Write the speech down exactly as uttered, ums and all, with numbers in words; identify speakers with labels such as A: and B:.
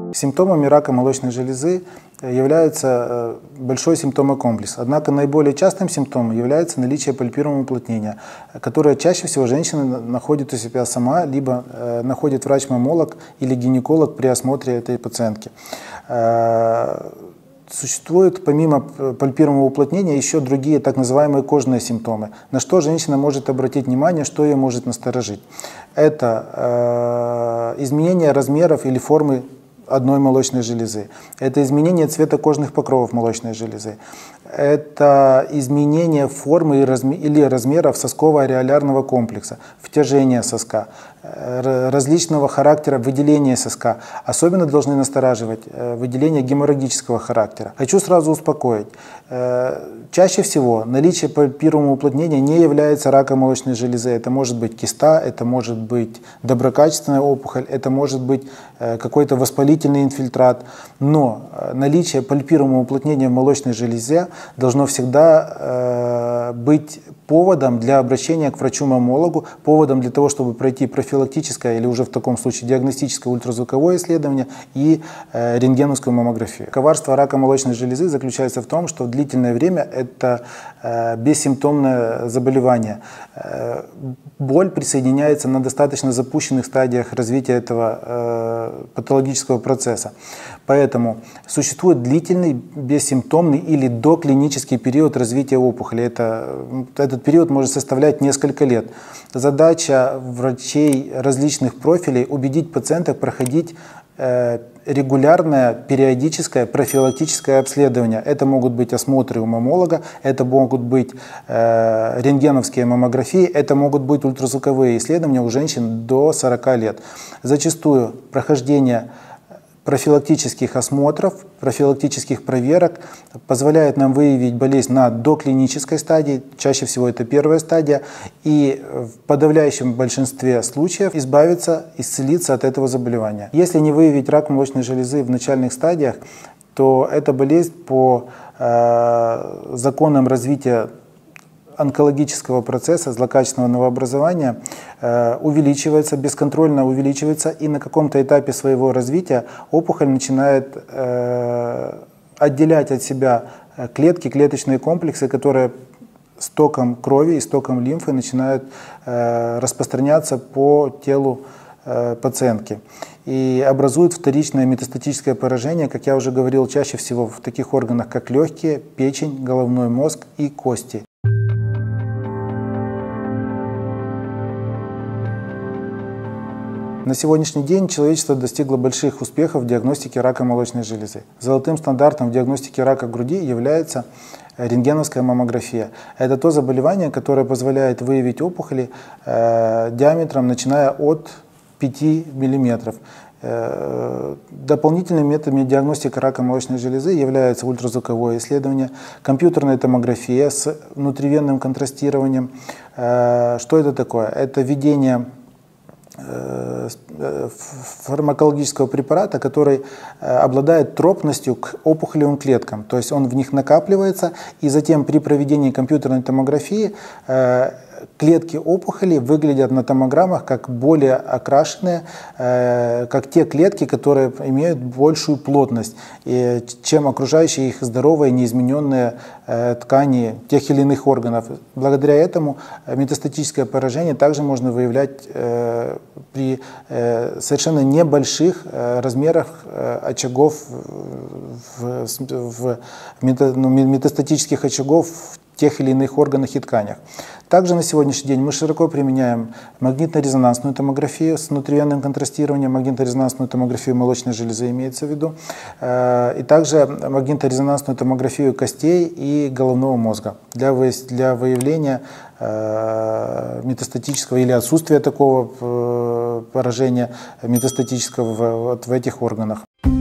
A: Симптомами рака молочной железы является большой симптомокомплекс. Однако наиболее частым симптомом является наличие пальпируемого уплотнения, которое чаще всего женщина находит у себя сама, либо находит врач-маммолог или гинеколог при осмотре этой пациентки. Существуют помимо пальпируемого уплотнения еще другие так называемые кожные симптомы, на что женщина может обратить внимание, что ее может насторожить. Это э, изменение размеров или формы одной молочной железы, это изменение цвета кожных покровов молочной железы, это изменение формы или размеров сосково-ареолярного комплекса, втяжение соска, различного характера выделения соска. Особенно должны настораживать выделения геморрагического характера. Хочу сразу успокоить. Чаще всего наличие пальпируемого уплотнения не является раком молочной железы. Это может быть киста, это может быть доброкачественная опухоль, это может быть какой-то воспалительный инфильтрат. Но наличие пальпируемого уплотнения в молочной железе должно всегда э, быть поводом для обращения к врачу-маммологу, поводом для того, чтобы пройти профилактическое или уже в таком случае диагностическое ультразвуковое исследование и э, рентгеновскую маммографию. Коварство рака молочной железы заключается в том, что в длительное время это э, бессимптомное заболевание. Э, боль присоединяется на достаточно запущенных стадиях развития этого э, патологического процесса. Поэтому существует длительный, бессимптомный или доклинический период развития опухоли. Это, этот период может составлять несколько лет. Задача врачей различных профилей – убедить пациентов проходить э, регулярное, периодическое, профилактическое обследование. Это могут быть осмотры у маммолога, это могут быть э, рентгеновские маммографии, это могут быть ультразвуковые исследования у женщин до сорока лет. Зачастую прохождение профилактических осмотров, профилактических проверок позволяет нам выявить болезнь на доклинической стадии, чаще всего это первая стадия, и в подавляющем большинстве случаев избавиться, исцелиться от этого заболевания. Если не выявить рак молочной железы в начальных стадиях, то эта болезнь по э, законам развития онкологического процесса, злокачественного новообразования э, увеличивается, бесконтрольно увеличивается, и на каком-то этапе своего развития опухоль начинает э, отделять от себя клетки, клеточные комплексы, которые с током крови и с током лимфы начинают э, распространяться по телу э, пациентки. И образует вторичное метастатическое поражение, как я уже говорил, чаще всего в таких органах, как легкие, печень, головной мозг и кости. На сегодняшний день человечество достигло больших успехов в диагностике рака молочной железы. Золотым стандартом в диагностике рака груди является рентгеновская маммография. Это то заболевание, которое позволяет выявить опухоли э, диаметром, начиная от пяти миллиметров. Э, дополнительными методами диагностики рака молочной железы являются ультразвуковое исследование, компьютерная томография с внутривенным контрастированием. Э, что это такое? Это введение фармакологического препарата, который обладает тропностью к опухолевым клеткам. То есть он в них накапливается, и затем при проведении компьютерной томографии клетки опухоли выглядят на томограммах как более окрашенные, как те клетки, которые имеют большую плотность, чем окружающие их здоровые, неизмененные ткани тех или иных органов. Благодаря этому метастатическое поражение также можно выявлять при совершенно небольших размерах очагов, в, в, метастатических очагов в тех или иных органах и тканях. Также на сегодняшний день мы широко применяем магнитно-резонансную томографию с внутривенным контрастированием, магнитно-резонансную томографию молочной железы имеется в виду, и также магнитно-резонансную томографию костей и головного мозга для, вы, для выявления метастатического или отсутствия такого поражения метастатического в, вот в этих органах.